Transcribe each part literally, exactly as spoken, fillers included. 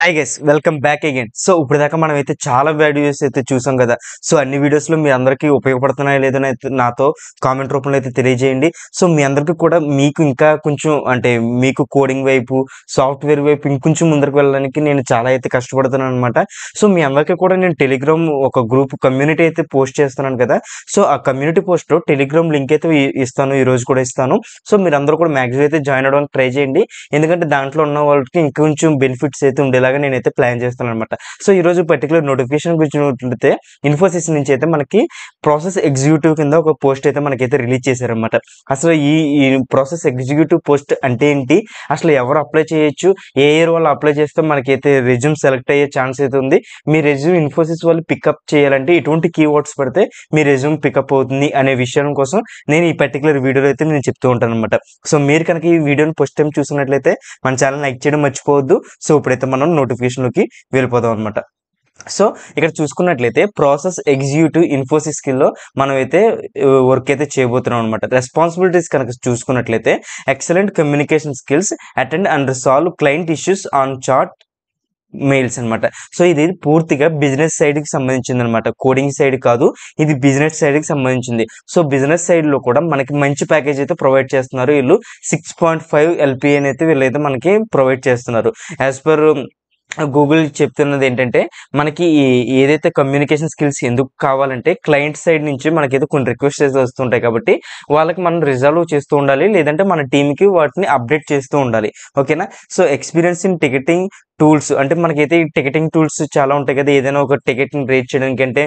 Hi guys welcome back again. So ఇప్పటిదాకా మనం అయితే చాలా వీడియోస్ అయితే చూసాం కదా. సో అన్ని వీడియోస్లో మీ అందరికీ ఉపయోగపడుతున్నాయో లేదో అయితే నాతో కామెంట్ రూపంలో అయితే తెలియజేయండి. సో మీ అందరికీ కూడా మీకు ఇంకా కొంచెం అంటే మీకు కోడింగ్ వైపు సాఫ్ట్వేర్ వైపు ఇంకొంచెం ముందరకు వెళ్ళడానికి నేను చాలా అయితే కష్టపడుతున్నాను అనమాట. సో మీ అందరికీ కూడా నేను టెలిగ్రామ్ ఒక గ్రూప్ కమ్యూనిటీ అయితే పోస్ట్ చేస్తున్నాను కదా. సో ఆ కమ్యూనిటీ పోస్ట్లో టెలిగ్రామ్ లింక్ అయితే ఇ- ఇస్తాను ఈ రోజు కూడా ఇస్తాను. సో మీరు అందరూ కూడా మ్యాక్సిమం అయితే జాయిన్ అవ్వడానికి ట్రై చేయండి. ఎందుకంటే దాంట్లో ఉన్న వాళ్ళకి ఇంకొంచెం బెనిఫిట్స్ అయితే ఉండేలాగా నేనైతే ప్లాన్ చేస్తాను అనమాట. సో ఈ రోజు పర్టికులర్ నోటిఫికేషన్ గురించి చూస్తే ఇన్ఫోసిస్ నుంచి అయితే మనకి ప్రాసెస్ ఎగ్జిక్యూటివ్ కింద ఒక పోస్ట్ అయితే మనకైతే రిలీజ్ చేశారనమాట. అసలు ఈ ఈ ప్రాసెస్ ఎగ్జిక్యూటివ్ పోస్ట్ అంటే ఏంటి, అసలు ఎవరు అప్లై చేయొచ్చు, ఏ ఇయర్ వాళ్ళు అప్లై చేస్తే మనకైతే రెజ్యూమ్ సెలెక్ట్ అయ్యే ఛాన్స్ అయితే ఉంది, మీ రెజ్యూమ్ ఇన్ఫోసిస్ వాళ్ళు పికప్ చేయాలంటే ఇటువంటి కీవర్డ్స్ పెడితే మీ రెజ్యూమ్ పికప్ అవుతుంది అనే విషయం కోసం నేను ఈ పర్టికులర్ వీడియోలో అయితే నేను చెప్తూ ఉంటాను అనమాట. సో మీరు కనుక ఈ వీడియోని ఫస్ట్ టైం చూసినట్లయితే మన ఛానల్ లైక్ చేయడం మర్చిపోవద్దు. సో ఇప్పుడైతే మనం నోటిఫికేషన్లోకి వెళ్ళిపోదాం అనమాట. సో ఇక్కడ చూసుకున్నట్లయితే ప్రాసెస్ ఎగ్జిక్యూటివ్ ఇన్ఫోసిస్ స్కిల్లో మనం అయితే వర్క్ అయితే చేయబోతున్నాం అనమాట. రెస్పాన్సిబిలిటీస్ కనుక చూసుకున్నట్లయితే excellent communication skills, attend and resolve client issues on chat mails అనమాట. సో ఇది పూర్తిగా బిజినెస్ సైడ్కి సంబంధించింది అనమాట, కోడింగ్ సైడ్ కాదు, ఇది బిజినెస్ సైడ్కి సంబంధించింది. సో బిజినెస్ సైడ్లో కూడా మనకి మంచి ప్యాకేజ్ అయితే ప్రొవైడ్ చేస్తున్నారు వీళ్ళు. సిక్స్ పాయింట్ ఫైవ్ ఎల్పిఎన్ అయితే వీళ్ళైతే మనకి ప్రొవైడ్ చేస్తున్నారు. యాజ్ పర్ గూగుల్ చెప్తున్నది ఏంటంటే మనకి ఈ- ఏదైతే కమ్యూనికేషన్ స్కిల్స్ ఎందుకు కావాలంటే క్లయింట్ సైడ్ నుంచి మనకైతే కొన్ని రిక్వెస్ట్ అయితే వస్తుంటాయి కాబట్టి వాళ్ళకి మనం రిజాల్వ్ చేస్తూ ఉండాలి, లేదంటే మన టీంకి వాటిని అప్డేట్ చేస్తూ ఉండాలి. ఓకేనా. So experience in ticketing tools అంటే మనకైతే ఈ టికెటింగ్ టూల్స్ చాలా ఉంటాయి కదా. ఏదైనా ఒక టికెట్ని రేట్ చేయడానికి అంటే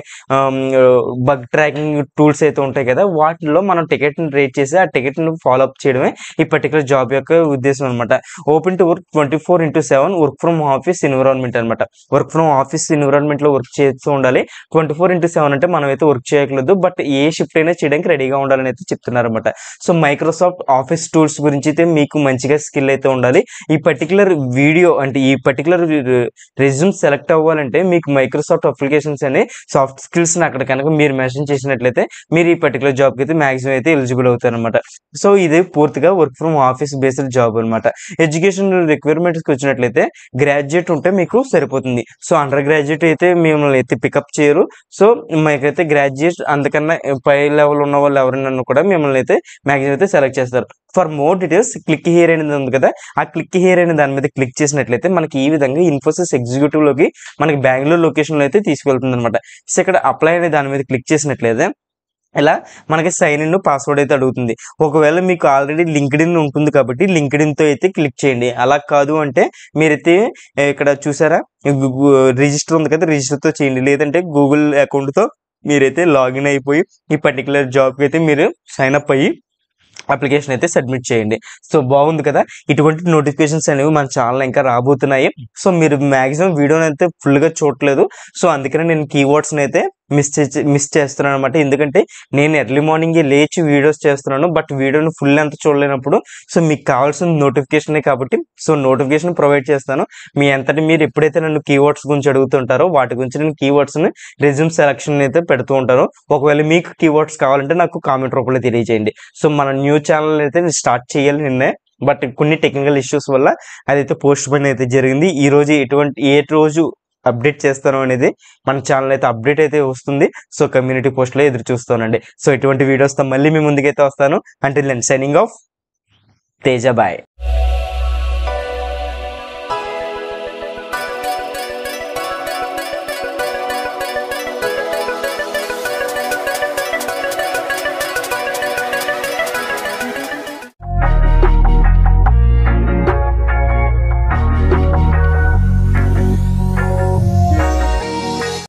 బగ్ ట్రాకింగ్ టూల్స్ అయితే ఉంటాయి కదా, వాటిలో మనం టికెట్ని రేట్ చేసి ఆ టికెట్ని ఫాలో అప్ చేయడమే ఈ పర్టికులర్ జాబ్ యొక్క ఉద్దేశం అనమాట. Open to work twenty four into seven work from office environment అనమాట. వర్క్ ఫ్రమ్ ఆఫీస్ ఎన్విరాన్మెంట్లో వర్క్ చేస్తూ ఉండాలి. ట్వంటీ ఫోర్ ఇంటూ సెవెన్ అంటే మనం అయితే వర్క్ చేయట్లేదు, బట్ ఏ షిఫ్ట్ అయినా చేయడానికి రెడీగా ఉండాలని అయితే చెప్తున్నారు అనమాట. సో మైక్రోసాఫ్ట్ ఆఫీస్ టూల్స్ గురించి అయితే మీకు మంచిగా స్కిల్ అయితే ఉండాలి. ఈ పర్టికులర్ వీడియో అంటే ఈ పర్టికులర్ రెజ్యూమ్ సెలెక్ట్ అవ్వాలంటే మీకు మైక్రోసాఫ్ట్ అప్లికేషన్స్ అనే సాఫ్ట్ స్కిల్స్ అక్కడ కనుక మీరు మెన్షన్ చేసినట్లయితే మీరు ఈ పర్టికులర్ జాబ్కి అయితే మ్యాక్సిమం అయితే ఎలిజిబుల్ అవుతారు అనమాట. సో ఇది పూర్తిగా work from office based job అనమాట. ఎడ్యుకేషన్ రిక్వైర్మెంట్స్కి వచ్చినట్లయితే గ్రాడ్యుయేట్ ఉంటే మీకు సరిపోతుంది. సో అండర్ గ్రాడ్యుయేట్ అయితే మిమ్మల్ని అయితే పికప్ చేయరు. సో మాకైతే గ్రాడ్యుయేట్ అంతకన్నా పై లెవెల్ ఉన్న వాళ్ళు ఎవరైనా కూడా మిమ్మల్ని అయితే మ్యాక్సిమం అయితే సెలెక్ట్ చేస్తారు. For more details click here అనేది ఉంది కదా, ఆ క్లిక్ హియర్ అనే దాని మీద క్లిక్ చేసినట్లయితే మనకి ఈ విధంగా ఇన్ఫోసిస్ ఎగ్జిక్యూటివ్ లోకి మనకి బెంగళూరు లొకేషన్లో అయితే తీసుకెళ్తుంది అనమాట. సో ఇక్కడ అప్లై అనే దాని మీద క్లిక్ చేసినట్లయితే ఇలా మనకి సైన్ ఇన్ పాస్వర్డ్ అయితే అడుగుతుంది. ఒకవేళ మీకు ఆల్రెడీ లింక్డ్ ఇన్ ఉంటుంది కాబట్టి లింక్డ్ ఇన్తో అయితే క్లిక్ చేయండి. అలా కాదు అంటే మీరైతే ఇక్కడ చూసారా రిజిస్టర్ ఉంది కదా, రిజిస్టర్తో చేయండి. లేదంటే గూగుల్ అకౌంట్తో మీరైతే లాగిన్ అయిపోయి ఈ పర్టికులర్ జాబ్కి అయితే మీరు సైన్ అప్ అయ్యి అప్లికేషన్ అయితే సబ్మిట్ చేయండి. సో బాగుంది కదా. ఇటువంటి నోటిఫికేషన్స్ అనేవి మన ఛానల్ ఇంకా రాబోతున్నాయి. సో మీరు మ్యాక్సిమం వీడియోని అయితే ఫుల్గా చూడట్లేదు. సో అందుకనే నేను కీవర్డ్స్ని అయితే మిస్ చే మిస్ చేస్తున్నాను అనమాట. ఎందుకంటే నేను ఎర్లీ మార్నింగే లేచి వీడియోస్ చేస్తున్నాను, బట్ వీడియోని ఫుల్ అంతా చూడలేనప్పుడు సో మీకు కావాల్సిన నోటిఫికేషనే కాబట్టి సో నోటిఫికేషన్ ప్రొవైడ్ చేస్తాను. మీ అంతటి మీరు ఎప్పుడైతే నన్ను కీవర్డ్స్ గురించి అడుగుతుంటారో వాటి గురించి నేను కీవర్డ్స్ని రెజ్యూమ్ సెలక్షన్ అయితే పెడుతూ ఉంటాను. ఒకవేళ మీకు కీవర్డ్స్ కావాలంటే నాకు కామెంట్ రూపంలో తెలియజేయండి. సో మన న్యూ ఛానల్ అయితే నేను స్టార్ట్ చేయాలి నిన్నే, బట్ కొన్ని టెక్నికల్ ఇష్యూస్ వల్ల అదైతే పోస్ట్ పోన్ అయితే జరిగింది. ఈ రోజు ఎటువంటి ఏ రోజు అప్డేట్ చేస్తాను అనేది మన ఛానల్ అయితే అప్డేట్ అయితే వస్తుంది. సో కమ్యూనిటీ పోస్ట్లో ఎదురు చూస్తానండి. సో ఇటువంటి వీడియోస్తో మళ్ళీ మీ ముందుకైతే వస్తాను. Until then signing off, Tejabai.